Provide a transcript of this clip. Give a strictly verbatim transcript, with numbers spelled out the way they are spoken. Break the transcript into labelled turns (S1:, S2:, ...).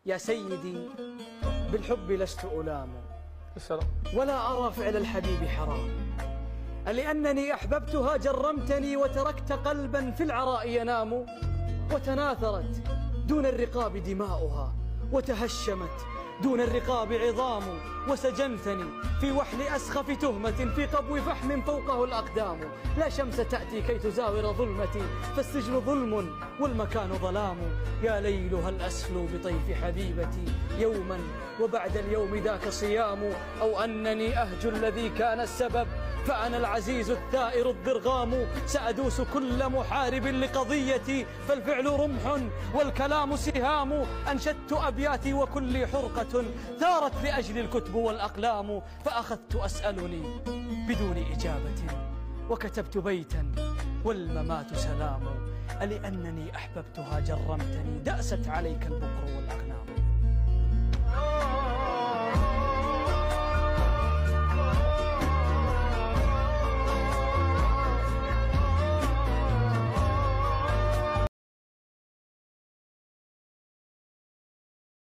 S1: يا سيدي بالحب لست ألام ولا أرى فعل الحبيب حرام، لأنني أحببتها جرمتني وتركت قلبا في العراء ينام، وتناثرت دون الرقاب دماؤها وتهشمت دون الرقاب عظام، وسجنتني في وحل أسخف تهمة في قبو فحم فوقه الأقدام. لا شمس تأتي كي تزاور ظلمتي فالسجن ظلم والمكان ظلام. يا ليل هل أسلو بطيف حبيبتي يوما وبعد اليوم ذاك صيام، أو أنني أهجو الذي كان السبب فأنا العزيز الثائر الضرغام. سأدوس كل محارب لقضيتي فالفعل رمح والكلام سهام. أنشدت أبياتي وكلي حرقة ثارت لأجل الكتب والأقلام، فأخذت أسألني بدون إجابة وكتبت بيتا والممات سلام. لأنني أحببتها جرمتني دأست عليك البكر والأغنام.